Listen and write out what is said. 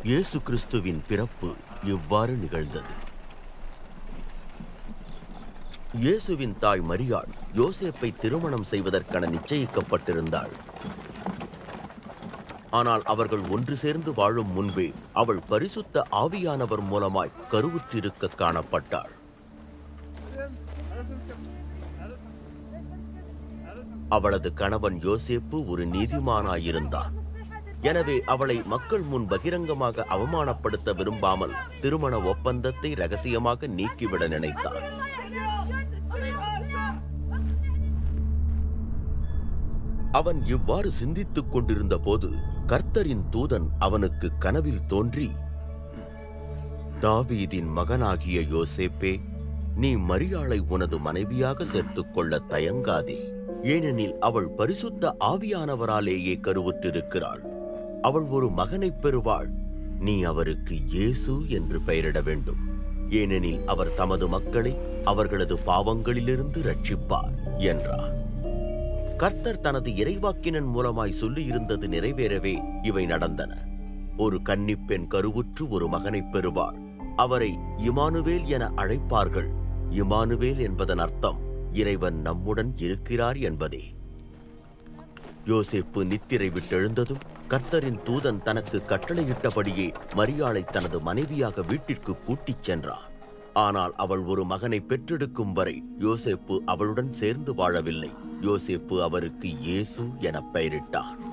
இயேசு கிறிஸ்துவின் பிறப்பு இவ்வாறு நிகழ்ந்தது. இயேசுவின் தாய் மரியாள் யோசேப்பை திருமணம் செய்வதற்கென நிச்சயிக்கப்பட்டிருந்தாள். ஆனால் அவர்கள் ஒன்று சேர்ந்து வாழும் முன்பே அவள் பரிசுத்த ஆவியானவர் மூலமாய் கருவுற்றிருக்க காணப்பட்டாள். அவளது கணவன் யோசேப்பு ஒரு நீதிமானாயிருந்தான். எனவே அவளை மக்கள் முன் பகிரங்கமாக அவமானப்படுத்த விரும்பாமல் திருமண ஒப்பந்தத்தை ரகசியமாக நீக்கிவிட நினைத்தார். அவன் இவ்வாறு சிந்தித்துக் கொண்டிருந்த போது கர்த்தரின் தூதன் அவனுக்கு கனவில் தோன்றி, தாவீதின் மகனாகிய யோசேப்பே, நீ மரியாளை உனது மனைவியாக சேர்த்துக் கொள்ள தயங்காதே. ஏனெனில் அவள் பரிசுத்த ஆவியானவராலேயே கருவுற்றிருக்கிறாள். அவள் ஒரு மகனை பெறுவாள். நீ அவருக்கு இயேசு என்று பெயரிட வேண்டும். ஏனெனில் அவர் தமது மக்களை அவர்களது பாவங்களிலிருந்து ரட்சிப்பார் என்றார். கர்த்தர் தனது இறைவாக்கினன் மூலமாய் சொல்லியிருந்தது நிறைவேறவே இவை நடந்தன. ஒரு கன்னிப்பெண் கருவுற்று ஒரு மகனை பெறுவாள். அவரை இமானுவேல் என அழைப்பார்கள். இமானுவேல் என்பதன் அர்த்தம் இறைவன் நம்முடன் இருக்கிறார் என்பதே. யோசேப்பு நித்திரை விட்டெழுந்ததும் கர்த்தரின் தூதன் தனக்கு கட்டளையிட்டபடியே மரியாளை தனது மனைவியாக வீட்டிற்கு கூட்டிச் சென்றான். ஆனால் அவள் ஒரு மகனை பெற்றெடுக்கும் வரை யோசேப்பு அவளுடன் சேர்ந்து வாழவில்லை. யோசேப்பு அவருக்கு இயேசு என பெயரிட்டான்.